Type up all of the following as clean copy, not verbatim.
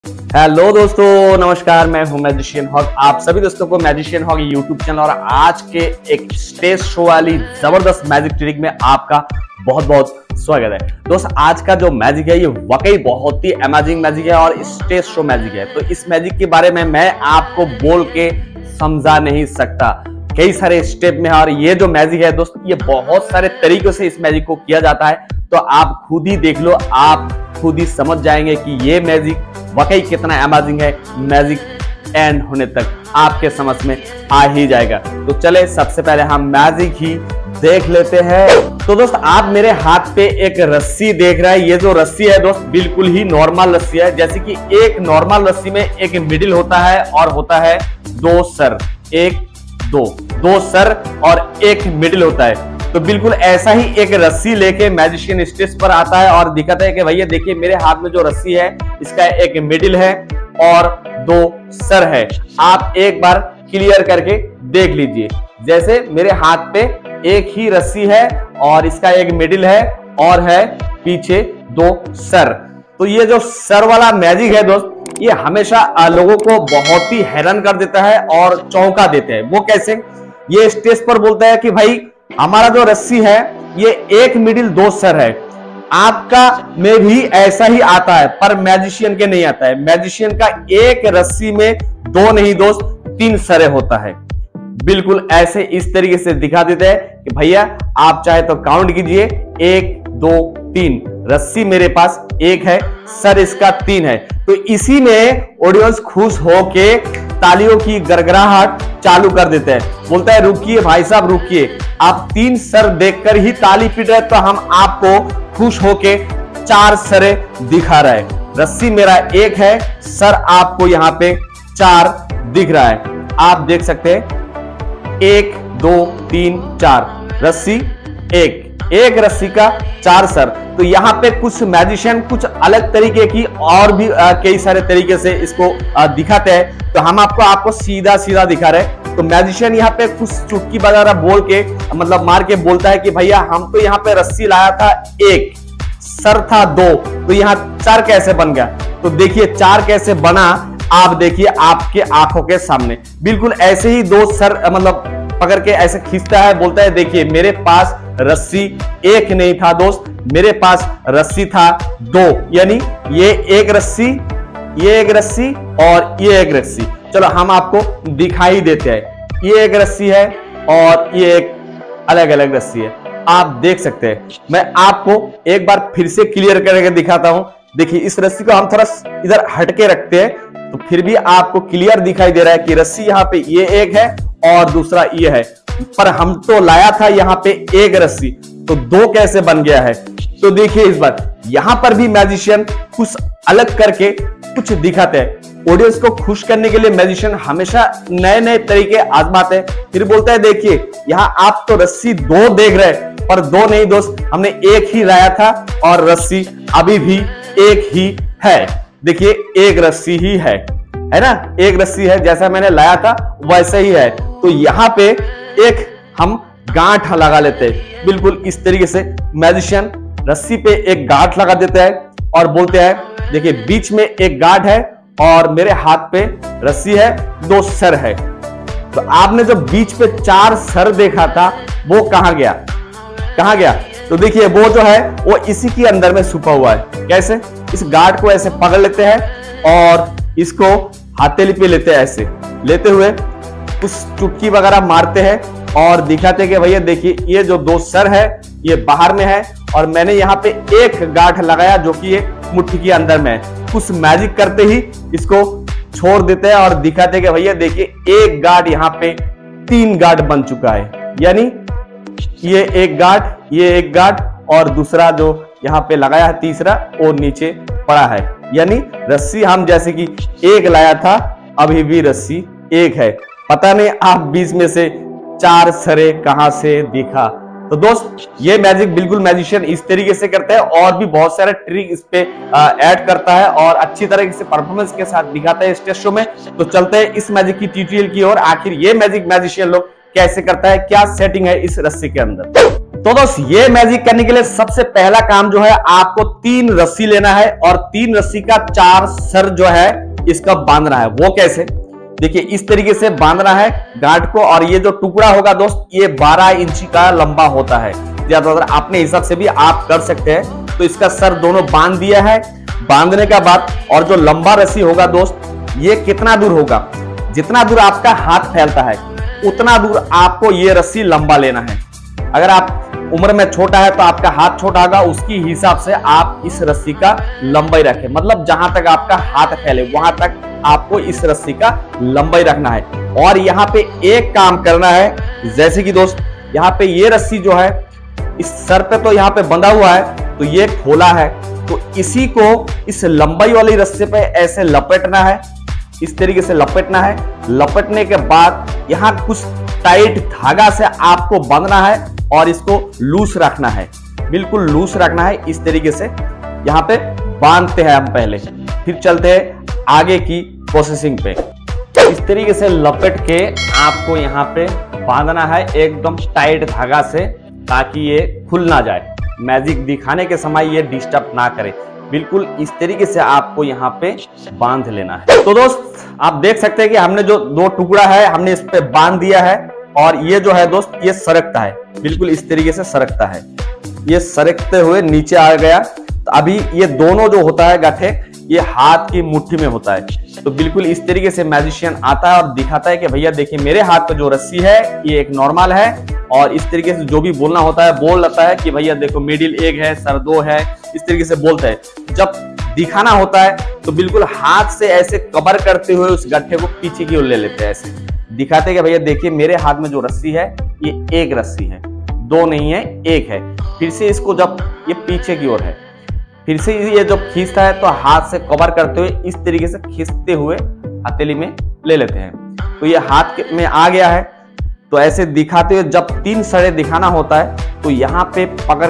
Hello दोस्तों, नमस्कार। मैं हूं मैजिशियन हॉग। आप सभी दोस्तों को मैजिशियन हॉग यूट्यूब चैनल और आज के एक स्टेज शो वाली जबरदस्त मैजिक ट्रिक में आपका बहुत बहुत स्वागत है। दोस्त, आज का जो मैजिक है ये वाकई बहुत ही अमेजिंग मैजिक है और स्टेज शो मैजिक है। तो इस मैजिक के बारे में मैं आपको बोल के समझा नहीं सकता। कई सारे स्टेप में है और ये जो मैजिक है दोस्त, ये बहुत सारे तरीकों से इस मैजिक को किया जाता है। तो आप खुद ही देख लो, आप खुद ही समझ जाएंगे कि ये मैजिक वाकई कितना अमेजिंग है। मैजिक एंड होने तक आपके समझ में आ ही जाएगा। तो चले सबसे पहले हम मैजिक ही देख लेते हैं। तो दोस्त, आप मेरे हाथ पे एक रस्सी देख रहे हैं। ये जो रस्सी है दोस्त, बिल्कुल ही नॉर्मल रस्सी है। जैसे कि एक नॉर्मल रस्सी में एक मिडिल होता है और होता है दो सर, दो सर और एक मिडिल होता है। तो बिल्कुल ऐसा ही एक रस्सी लेके मैजिशियन स्टेज पर आता है और दिखाता है कि भैया देखिए, मेरे हाथ में जो रस्सी है इसका एक मिडिल है और दो सर है। आप एक बार क्लियर करके देख लीजिए। जैसे मेरे हाथ पे एक ही रस्सी है और इसका एक मिडिल है और है पीछे दो सर। तो ये जो सर वाला मैजिक है दोस्त, ये हमेशा लोगों को बहुत ही हैरान कर देता है और चौंका देते हैं। वो कैसे? ये स्टेज पर बोलता है कि भाई हमारा जो रस्सी है ये एक मिडिल दो सर है। आपका में भी ऐसा ही आता है, पर मैजिशियन के नहीं आता है। मैजिशियन का एक रस्सी में दो नहीं दोस्त, तीन सरे होता है। बिल्कुल ऐसे इस तरीके से दिखा देते हैं कि भैया आप चाहे तो काउंट कीजिए, 1 2 3। रस्सी मेरे पास एक है, सर इसका 3 है। तो इसी में ऑडियंस खुश होके तालियों की गड़गड़ाहट चालू कर देते हैं। बोलता है रुकिए भाई साहब रुकिए, आप 3 सर देखकर ही ताली पीट रहे, तो हम आपको खुश होके 4 सरे दिखा रहे हैं। रस्सी मेरा एक है, सर आपको यहाँ पे 4 दिख रहा है। आप देख सकते हैं 1 2 3 4, रस्सी एक रस्सी का 4 सर। तो यहाँ पे कुछ मैजिशियन कुछ अलग तरीके की और भी कई सारे तरीके से इसको दिखाते हैं। तो हम आपको सीधा सीधा दिखा रहे हैं। तो मैजिशियन यहाँ पे कुछ चुटकी वगैरह बोल के मतलब मार के बोलता है कि भैया हम तो यहाँ पे रस्सी लाया था 1, सर था 2, तो यहाँ 4 कैसे बन गया? तो देखिए 4 कैसे बना, आप देखिए आपके आंखों के सामने। बिल्कुल ऐसे ही 2 सर मतलब पकड़ के ऐसे खींचता है। बोलता है देखिए मेरे पास रस्सी एक नहीं था दोस्त, मेरे पास रस्सी था 2, यानी ये एक रस्सी, ये एक रस्सी और ये एक रस्सी। चलो हम आपको दिखाई देते हैं। ये एक रस्सी है और ये एक अलग अलग रस्सी है। आप देख सकते हैं। मैं आपको एक बार फिर से क्लियर करके दिखाता हूं। देखिए इस रस्सी को हम थोड़ा इधर हटके रखते हैं, तो फिर भी आपको क्लियर दिखाई दे रहा है कि रस्सी यहाँ पे ये एक है और दूसरा ये है। पर हम तो लाया था यहाँ पे एक रस्सी, तो 2 कैसे बन गया है? तो देखिए इस बार यहां पर भी मैजिशियन कुछ अलग करके कुछ दिखाते हैं। ऑडियंस को खुश करने के लिए मैजिशियन हमेशा नए नए तरीके आजमाते हैं। फिर बोलता है देखिए यहां आप तो रस्सी 2 देख रहे हैं, पर 2 नहीं दोस्त, हमने एक ही लाया था और रस्सी अभी भी एक ही है। देखिए एक रस्सी ही है ना? एक रस्सी है, जैसा मैंने लाया था वैसे ही है। तो यहां पे एक हम गांठ लगा लेते हैं। बिल्कुल इस तरीके से मैजिशियन रस्सी पे एक गांठ लगा देता है और बोलते हैं देखिए बीच में एक गांठ है और मेरे हाथ पे रस्सी है, 2 सर है। तो आपने जो बीच पे 4 सर देखा था वो कहां गया? कहां गया? तो देखिए वो जो है वो इसी के अंदर में छुपा हुआ है। कैसे? इस गांठ को ऐसे पकड़ लेते हैं और इसको हथेली पे लेते हैं। ऐसे लेते हुए कुछ चुटकी वगैरह मारते हैं और दिखाते हैं कि भैया देखिए ये जो 2 सर है ये बाहर में है और मैंने यहाँ पे एक गांठ लगाया जो कि ये मुट्ठी के अंदर में है। कुछ मैजिक करते ही इसको छोड़ देते हैं और दिखाते हैं कि भैया देखिए एक गांठ यहाँ पे 3 गांठ बन चुका है। यानी ये एक गांठ, ये एक गांठ और दूसरा जो यहाँ पे लगाया है तीसरा वो नीचे पड़ा है। यानी रस्सी हम जैसे कि एक लाया था, अभी भी रस्सी एक है। पता नहीं आप बीच में से 4 सरे कहां से दिखा। तो दोस्त ये मैजिक बिल्कुल मैजिशियन इस तरीके से करता है और भी बहुत सारे ट्रिक इस पे ऐड करता है और अच्छी तरह से परफॉर्मेंस के साथ दिखाता है स्टेज शो में। तो चलते हैं इस मैजिक की ट्यूटोरियल की ओर। आखिर ये मैजिक मैजिशियन लोग कैसे करता है, क्या सेटिंग है इस रस्सी के अंदर। तो दोस्त ये मैजिक करने के लिए सबसे पहला काम जो है, आपको 3 रस्सी लेना है और 3 रस्सी का 4 सर जो है इसका बांधना है। वो कैसे, देखिए इस तरीके से बांधना है गांठ को। और ये जो टुकड़ा होगा दोस्त, ये 12 इंची का लंबा होता है। ज्यादातर अपने हिसाब से भी आप कर सकते हैं। तो इसका सर दोनों बांध दिया है। बांधने का बाद और जो लंबा रस्सी होगा दोस्त, ये कितना दूर होगा, जितना दूर आपका हाथ फैलता है उतना दूर आपको ये रस्सी लंबा लेना है। अगर आप उम्र में छोटा है तो आपका हाथ छोटा होगा, उसकी हिसाब से आप इस रस्सी का लंबाई रखें। मतलब जहां तक आपका हाथ फैले वहां तक आपको इस रस्सी का लंबाई रखना है। और यहाँ पे एक काम करना है, जैसे कि दोस्त यहाँ पे ये रस्सी जो है इस सर पे तो यहाँ पे बंधा हुआ है, तो ये खोला है, तो इसी को इस लंबाई वाली रस्सी पे ऐसे लपेटना है। इस तरीके से लपेटना है। लपेटने के बाद यहाँ कुछ टाइट धागा से आपको बांधना है और इसको लूज रखना है, बिल्कुल लूज रखना है। इस तरीके से यहाँ पे बांधते हैं हम पहले, फिर चलते हैं आगे की प्रोसेसिंग पे। इस तरीके से लपेट के आपको यहाँ पे बांधना है एकदम टाइट धागा से, ताकि ये खुल ना जाए, मैजिक दिखाने के समय ये डिस्टर्ब ना करे। बिल्कुल इस तरीके से आपको यहाँ पे बांध लेना है। तो दोस्त आप देख सकते हैं कि हमने जो 2 टुकड़ा है हमने इस पे बांध दिया है। और ये जो है दोस्त ये सरकता है, बिल्कुल इस तरीके से सरकता है। ये सरकते हुए नीचे आ गया। तो अभी ये दोनों जो होता है गट्ठे, ये हाथ की मुट्ठी में होता है। तो बिल्कुल इस तरीके से मैजिशियन आता है और दिखाता है कि भैया देखिए मेरे हाथ पे जो रस्सी है ये एक नॉर्मल है। और इस तरीके से जो भी बोलना होता है बोल लेता है कि भैया देखो मिडिल 1 है, सर 2 है, इस तरीके से बोलते हैं। जब दिखाना होता है तो बिल्कुल हाथ से ऐसे कवर करते हुए उस गट्ठे को पीछे की ओर ले लेते हैं, ऐसे दिखाते हैं कि भैया देखिए मेरे हाथ में जो रस्सी है ये 1 रस्सी है, 2 नहीं है 1 है। फिर से इसको जब ये पीछे की ओर है, फिर से ये जब खींचता है तो हाथ से कवर करते हुए इस तरीके से खींचते हुए हथेली में ले लेते हैं। तो ये हाथ में आ गया है। तो ऐसे दिखाते हुए जब 3 सरे दिखाना होता है तो यहाँ पे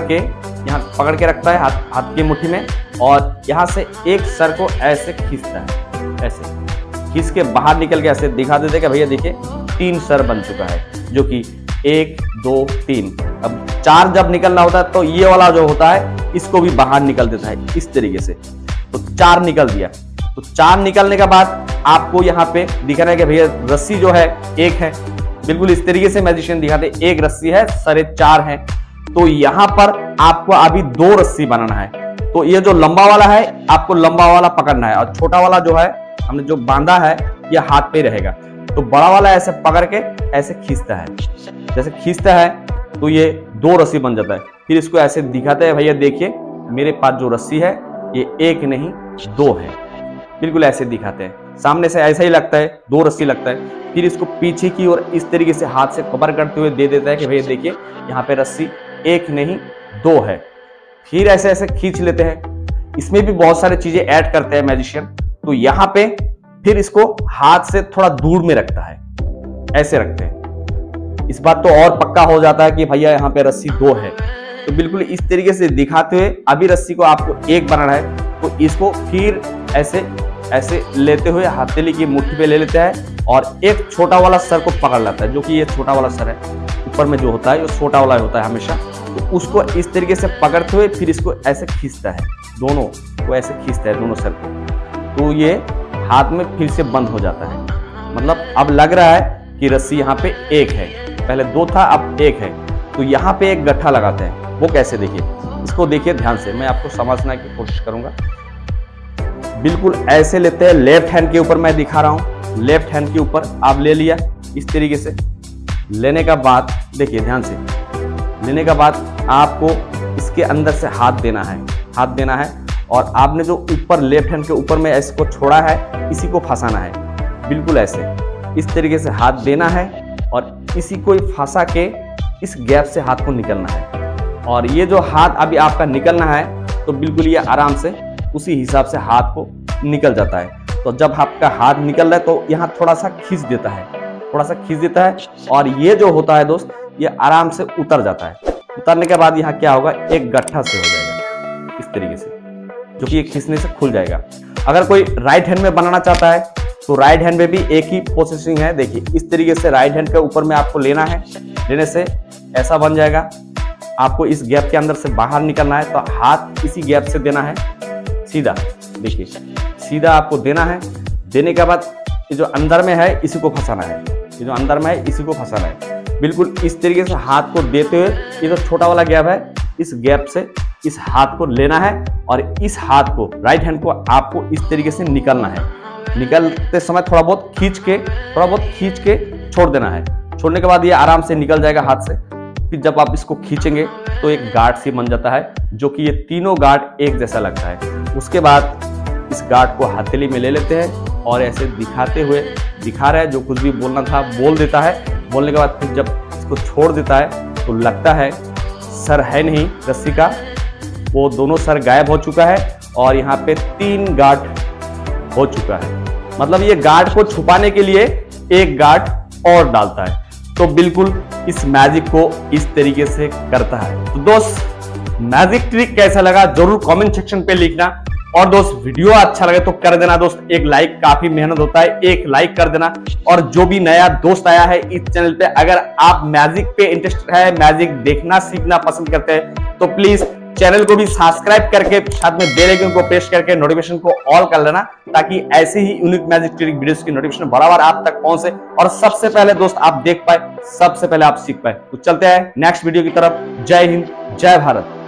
यहाँ पकड़ के रखता है हाथ की मुट्ठी में, और यहाँ से एक सर को ऐसे खींचता है, ऐसे खींच के बाहर निकल के ऐसे दिखा देते कि भैया देखिए 3 सर बन चुका है, जो कि 1 2 3। अब 4 जब निकलना होता है तो ये वाला जो होता है इसको भी बाहर निकल देता है इस तरीके से। तो 4 निकल दिया। तो 4 निकलने के बाद आपको यहाँ पे दिखा रहा है कि भैया रस्सी जो है 1 है। बिल्कुल इस तरीके से मैजिशियन दिखाते 1 रस्सी है, सरे 4 है। तो यहाँ पर आपको अभी 2 रस्सी बनाना है। तो ये जो लंबा वाला है आपको लंबा वाला पकड़ना है, और छोटा वाला जो है हमने जो बांधा है ये हाथ पे रहेगा। तो बड़ा वाला ऐसे पकड़ के ऐसे खींचता है, जैसे खींचता है तो ये 2 रस्सी बन जाता है। फिर इसको ऐसे दिखाते हैं भैया देखिए मेरे पास जो रस्सी है ये 1 नहीं 2 है। बिल्कुल ऐसे दिखाते हैं, सामने से ऐसा ही लगता है 2 रस्सी लगता है। फिर इसको पीछे की ओर इस तरीके से हाथ से कवर करते हुए दे देता है कि भैया देखिए यहाँ पे रस्सी 1 नहीं 2 है। फिर ऐसे ऐसे खींच लेते हैं। इसमें भी बहुत सारी चीजें ऐड करते हैं मैजिशियन। तो यहाँ पे फिर इसको हाथ से थोड़ा दूर में रखता है, ऐसे रखते हैं। इस बात तो और पक्का हो जाता है कि भैया यहाँ पे रस्सी 2 है। तो बिल्कुल इस तरीके से दिखाते हुए अभी रस्सी को आपको 1 बनाना है। तो इसको फिर ऐसे ऐसे लेते हुए हथेली की मुट्ठी पे ले लेता है और एक छोटा वाला सर को पकड़ लेता है, जो कि ये छोटा वाला सर है ऊपर में जो होता है, ये छोटा वाला होता है हमेशा। तो उसको इस तरीके से पकड़ते हुए फिर इसको ऐसे खींचता है, दोनों को ऐसे खींचता है दोनों सर को। तो ये हाथ में फिर से बंद हो जाता है। मतलब अब लग रहा है कि रस्सी यहाँ पे 1 है, पहले 2 था अब 1 है। तो यहाँ पे एक गट्ठा लगाते हैं। वो कैसे, देखिए इसको देखिए ध्यान से, मैं आपको समझने की कोशिश करूंगा। बिल्कुल ऐसे लेते हैं, लेफ्ट हैंड के ऊपर मैं दिखा रहा हूं, लेफ्ट हैंड के ऊपर आप ले लिया इस तरीके से। लेने का बाद देखिए ध्यान से, लेने का बाद आपको इसके अंदर से हाथ देना है, हाथ देना है। और आपने जो ऊपर लेफ्ट हैंड के ऊपर में इसको छोड़ा है इसी को फंसाना है। बिल्कुल ऐसे इस तरीके से हाथ देना है और इसी को फंसा के इस गैप से हाथ को निकलना है। और ये जो हाथ अभी आपका निकलना है तो बिल्कुल ये आराम से उसी हिसाब से हाथ को निकल जाता है। तो जब आपका हाथ निकल रहा है तो यहाँ थोड़ा सा खींच देता है, थोड़ा सा खींच देता है, और ये जो होता है दोस्त ये आराम से उतर जाता है। उतरने के बाद यहाँ क्या होगा, एक गट्ठा से हो जाएगा इस तरीके से, जो कि एक खींचने से खुल जाएगा। अगर कोई राइट हैंड में बनाना चाहता है तो राइट हैंड में भी एक ही प्रोसेसिंग है। देखिए इस तरीके से राइट हैंड के ऊपर में आपको लेना है, लेने से ऐसा बन जाएगा। आपको इस गैप के अंदर से बाहर निकलना है तो हाथ इसी गैप से देना है सीधा। देखिए सीधा आपको देना है। देने के बाद ये जो अंदर में है इसी को फंसाना है, ये जो अंदर में है इसी को फंसाना है। बिल्कुल इस तरीके से हाथ को देते हुए ये जो छोटा वाला गैप है इस गैप से इस हाथ को लेना है और इस हाथ को राइट हैंड को आपको इस तरीके से निकलना है। निकलते समय थोड़ा बहुत खींच के छोड़ देना है। छोड़ने के बाद ये आराम से निकल जाएगा हाथ से। फिर जब आप इसको खींचेंगे तो एक गार्ड सी बन जाता है, जो कि ये तीनों गार्ड एक जैसा लगता है। उसके बाद इस गार्ड को हथेली में ले लेते हैं और ऐसे दिखाते हुए दिखा रहा है, जो कुछ भी बोलना था बोल देता है। बोलने के बाद फिर जब इसको छोड़ देता है तो लगता है सर है नहीं रस्सी का, वो दोनों सर गायब हो चुका है और यहाँ पे 3 गार्ड हो चुका है। मतलब ये गार्ड को छुपाने के लिए एक गार्ड और डालता है। तो बिल्कुल इस मैजिक को इस तरीके से करता है। तो दोस्त मैजिक ट्रिक कैसा लगा जरूर कमेंट सेक्शन पे लिखना। और दोस्त वीडियो अच्छा लगे तो कर देना दोस्त एक लाइक, काफी मेहनत होता है, एक लाइक कर देना। और जो भी नया दोस्त आया है इस चैनल पे, अगर आप मैजिक पे इंटरेस्टेड है, मैजिक देखना सीखना पसंद करते हैं तो प्लीज चैनल को भी सब्सक्राइब करके साथ में बेल आइकन को प्रेस करके नोटिफिकेशन को ऑल कर लेना, ताकि ऐसे ही यूनिक मैजिक ट्रिक वीडियोस की नोटिफिकेशन बराबर आप तक पहुंचे और सबसे पहले दोस्त आप देख पाए, सबसे पहले आप सीख पाए। तो चलते हैं नेक्स्ट वीडियो की तरफ। जय हिंद, जय भारत।